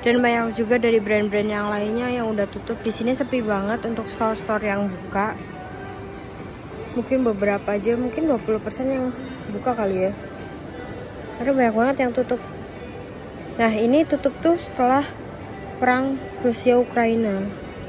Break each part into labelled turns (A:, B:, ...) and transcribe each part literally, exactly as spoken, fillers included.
A: Dan banyak juga dari brand-brand yang lainnya yang udah tutup. Di sini sepi banget untuk store-store yang buka. Mungkin beberapa aja, mungkin dua puluh persen yang buka kali ya. Karena banyak banget yang tutup. Nah, ini tutup tuh setelah perang Rusia Ukraina.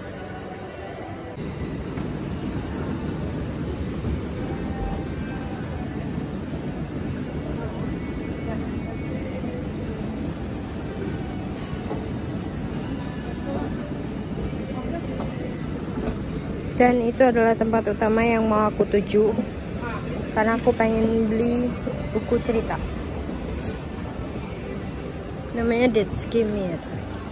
A: Dan itu adalah tempat utama yang mau aku tuju karena aku pengen beli buku cerita. Namanya Dead Skimmer.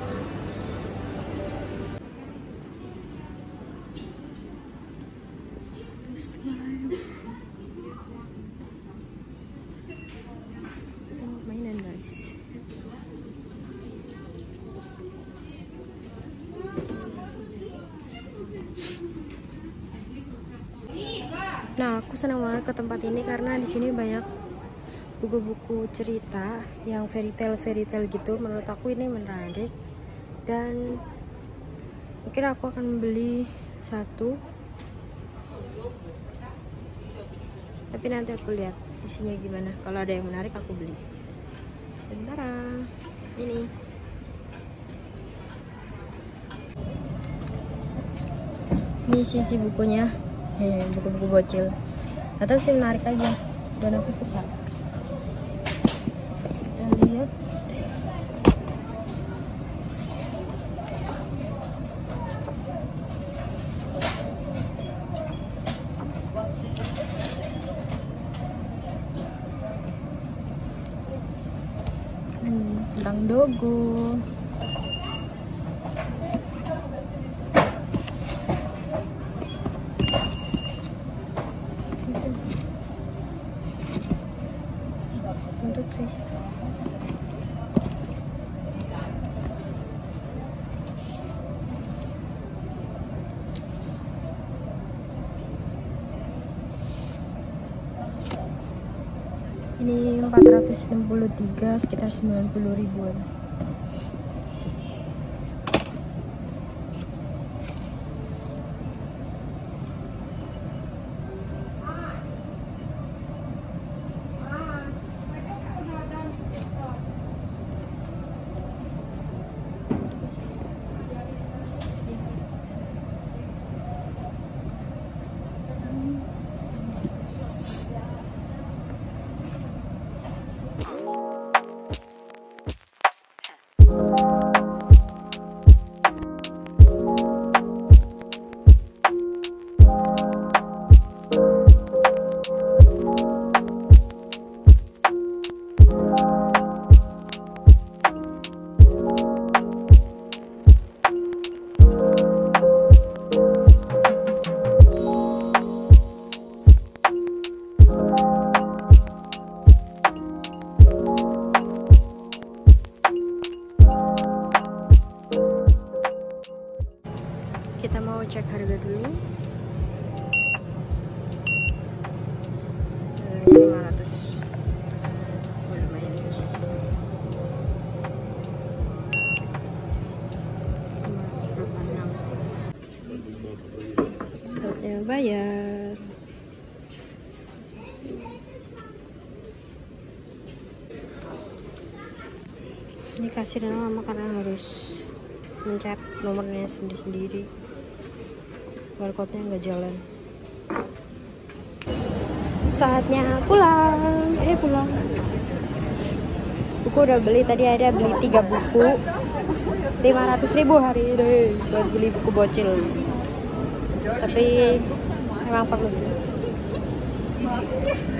A: Mainan guys. Nah, aku senang banget ke tempat ini karena di sini banyak buku-buku cerita yang fairy tale fairy tale gitu. Menurut aku ini menarik dan mungkin aku akan beli satu. Tapi nanti aku lihat isinya gimana. Kalau ada yang menarik aku beli. Bentar, ini. Ini sisi bukunya. Buku-buku bocil atau sih menarik aja dan aku suka. Kita lihat hmm, tentang Dogo. Untuk sih ini empat ratus enam puluh tiga, sekitar sembilan puluh ribuan. Kita mau cek harga dulu. lima ratus. Oh, lumayan guys. lima ratus delapan puluh enam. Saatnya bayar. Ini kasirnya lama karena harus mencet nomornya sendiri-sendiri. Barcode-nya nggak jalan. Saatnya pulang. Eh pulang. Buku udah beli tadi, ada beli tiga buku. lima ratus ribu hari ini buat beli buku bocil. Tapi emang perlu sih.